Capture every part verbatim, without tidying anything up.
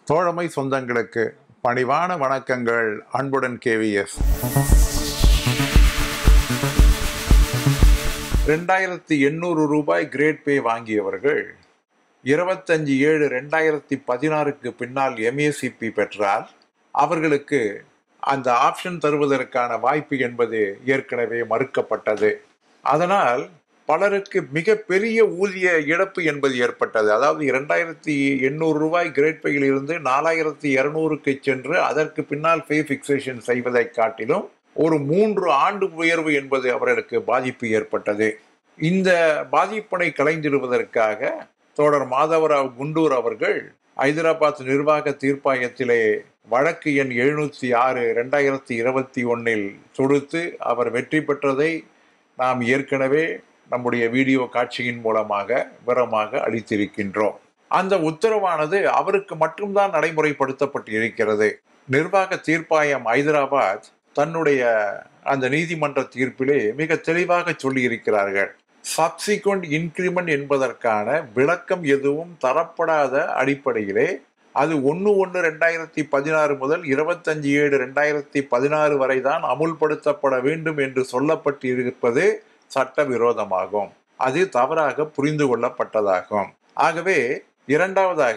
தோழமை சொந்தங்களுக்கு பணிவான வணக்கங்கள். அன்புடன் கேவிஎஸ். ரெண்டாயிரத்தி எண்ணூறு ரூபாய் கிரேட் பே வாங்கியவர்கள் இருபத்தஞ்சு ஏழு ரெண்டாயிரத்தி பதினாறுக்கு பின்னால் எம்ஏசிபி பெற்றால் அவர்களுக்கு அந்த ஆப்ஷன் தருவதற்கான வாய்ப்பு என்பது ஏற்கனவே மறுக்கப்பட்டது. அதனால் பலருக்கு மிக பெரிய ஊதிய இழப்பு என்பது ஏற்பட்டது. அதாவது இரண்டாயிரத்தி எண்ணூறு ரூபாய் கிரேட் பேயில் இருந்து நாலாயிரத்தி இருநூறுக்கு சென்று அதற்கு பின்னால் பே பிக்சேஷன் செய்வதை காட்டிலும் ஒரு மூன்று ஆண்டு உயர்வு என்பது அவர்களுக்கு பாதிப்பு ஏற்பட்டது. இந்த பாதிப்பினை களைந்திடுவதற்காக தோழர் மாதவராவ் குண்டூர் அவர்கள் ஹைதராபாத் நிர்வாக தீர்ப்பாயத்திலே வழக்கு எண் எழுநூற்றி ஆறு ரெண்டாயிரத்தி இருபத்தி ஒன்னில் தொடுத்து அவர் வெற்றி பெற்றதை நாம் ஏற்கனவே நம்முடைய வீடியோ காட்சியின் மூலமாக விவரமாக அளித்திருக்கின்றோம். அந்த உத்தரவானது அவருக்கு மட்டும்தான் நடைமுறைப்படுத்தப்பட்டு இருக்கிறது. நிர்வாக தீர்ப்பாயம் ஹைதராபாத் தன்னுடைய அந்த நீதிமன்ற தீர்ப்பிலே மிக தெளிவாக சொல்லி இருக்கிறார்கள். சப்சிக்வெண்ட் இன்கிரிமெண்ட் என்பதற்கான விளக்கம் எதுவும் தரப்படாத அடிப்படையிலே அது ஒன்று ஒன்று ரெண்டாயிரத்தி பதினாறு முதல் இருபத்தஞ்சு ஏழு ரெண்டாயிரத்தி பதினாறு வரை தான் அமுல்படுத்தப்பட வேண்டும் என்று சொல்லப்பட்டு இருப்பது சட்டவிரோதமாகும். அது தவறாக புரிந்து கொள்ளப்பட்டதாகும். ஆகவே இரண்டாவதாக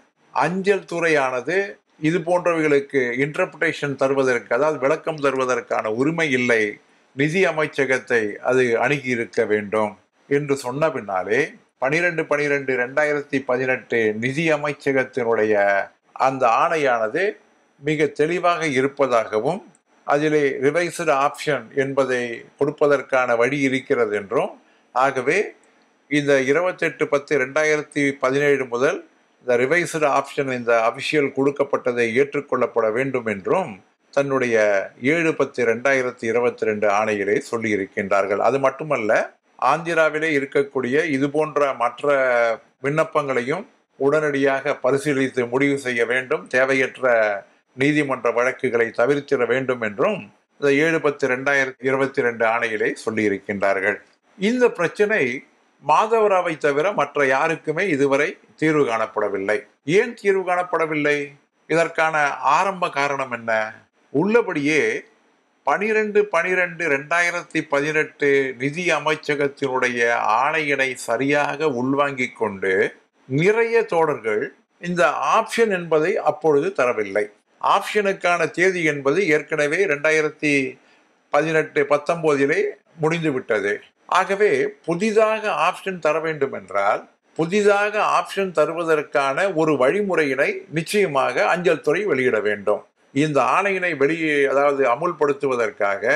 அஞ்சல் துறையானது இது போன்றவைகளுக்கு இன்டர்பிரேஷன் தருவதற்கு, அதாவது விளக்கம் தருவதற்கான உரிமை இல்லை, நிதி அமைச்சகத்தை அது அணுகி இருக்க வேண்டும் என்று சொன்ன பின்னாலே பனிரெண்டு பனிரெண்டு ரெண்டாயிரத்தி பதினெட்டு நிதி அமைச்சகத்தினுடைய அந்த ஆணையானது மிக தெளிவாக இருப்பதாகவும் அதிலே ரிவைஸ்டு ஆப்ஷன் என்பதை கொடுப்பதற்கான வழி இருக்கிறது என்றும், ஆகவே இந்த இருபத்தெட்டு பத்து ரெண்டாயிரத்தி பதினேழு முதல் இந்த ரிவைஸ்டு ஆப்ஷன் இந்த அபிஷியல் கொடுக்கப்பட்டதை ஏற்றுக்கொள்ளப்பட வேண்டும் என்றும் தன்னுடைய ஏழு பத்து ரெண்டாயிரத்தி இருபத்தி ரெண்டு ஆணையிலே சொல்லி இருக்கின்றார்கள். அது மட்டுமல்ல, ஆந்திராவிலே இருக்கக்கூடிய இது போன்ற மற்ற விண்ணப்பங்களையும் உடனடியாக பரிசீலித்து முடிவு செய்ய வேண்டும், தேவையற்ற நீதிமன்ற வழக்குகளை தவிர்த்திட வேண்டும் என்றும் இந்த ஏழு பத்து ரெண்டாயிரத்தி இருபத்தி ரெண்டு ஆணையிலே சொல்லி இருக்கின்றார்கள். இந்த பிரச்சனை மாதவராவை தவிர மற்ற யாருக்குமே இதுவரை தீர்வு காணப்படவில்லை. ஏன் தீர்வு காணப்படவில்லை? இதற்கான ஆரம்ப காரணம் என்ன? உள்ளபடியே பனிரெண்டு பனிரெண்டு ரெண்டாயிரத்தி பதினெட்டு நிதி அமைச்சகத்தினுடைய ஆணையினை சரியாக உள்வாங்கிக் கொண்டு நிறைய தோழர்கள் இந்த ஆப்ஷன் என்பதை அப்பொழுது தரவில்லை. ஆப்ஷனுக்கான தேதி என்பது ஏற்கனவே ரெண்டாயிரத்தி பதினெட்டு பத்தொன்பதிலே முடிந்துவிட்டது. ஆகவே புதிதாக ஆப்ஷன் தர வேண்டும் என்றால் புதிதாக ஆப்ஷன் தருவதற்கான ஒரு வழிமுறையினை நிச்சயமாக அஞ்சல் துறை வெளியிட வேண்டும். இந்த ஆணையினை வெளியே அதாவது அமுல்படுத்துவதற்காக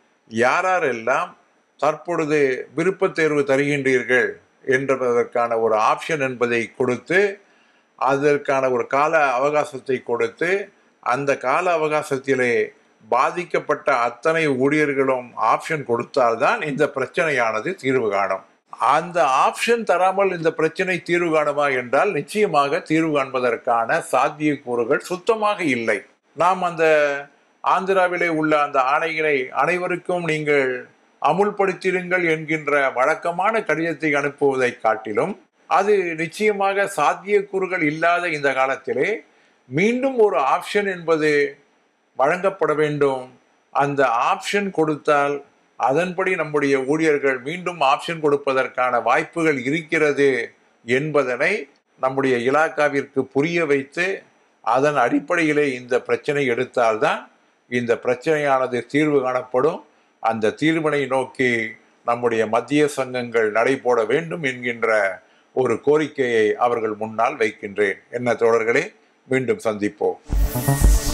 யாரெல்லாம் தற்பொழுது விருப்ப தேர்வு தருகின்றீர்கள் என்பதற்கான ஒரு ஆப்ஷன் என்பதை கொடுத்து அதற்கான ஒரு கால அவகாசத்தை கொடுத்து அந்த கால அவகாசத்திலே பாதிக்கப்பட்ட அத்தனை ஊழியர்களும் ஆப்ஷன் கொடுத்தால்தான் இந்த பிரச்சனையானது தீர்வு காணும். அந்த ஆப்ஷன் தராமல் இந்த பிரச்சனை தீர்வு காணுமா என்றால் நிச்சயமாக தீர்வு காண்பதற்கான சாத்தியக்கூறுகள் சுத்தமாக இல்லை. நாம் அந்த ஆந்திராவிலே உள்ள அந்த ஆணையினை அனைவருக்கும் நீங்கள் அமுல்படுத்திடுங்கள் என்கின்ற வழக்கமான கடிதத்தை அனுப்புவதை காட்டிலும் அது நிச்சயமாக சாத்தியக்கூறுகள் இல்லாத இந்த காலத்திலே மீண்டும் ஒரு ஆப்ஷன் என்பது வழங்கப்பட வேண்டும். அந்த ஆப்ஷன் கொடுத்தால் அதன்படி நம்முடைய ஊழியர்கள் மீண்டும் ஆப்ஷன் கொடுப்பதற்கான வாய்ப்புகள் இருக்கிறது என்பதனை நம்முடைய இலாக்காவிற்கு புரிய வைத்து அதன் அடிப்படையிலே இந்த பிரச்சனை எடுத்தால்தான் இந்த பிரச்சனையானது தீர்வு காணப்படும். அந்த தீர்வினை நோக்கி நம்முடைய மத்திய சங்கங்கள் நடைபோட வேண்டும் என்கின்ற ஒரு கோரிக்கையை அவர்கள் முன்னால் வைக்கின்றேன். என்ன தோழர்களே, மீண்டும் சந்திப்போம்.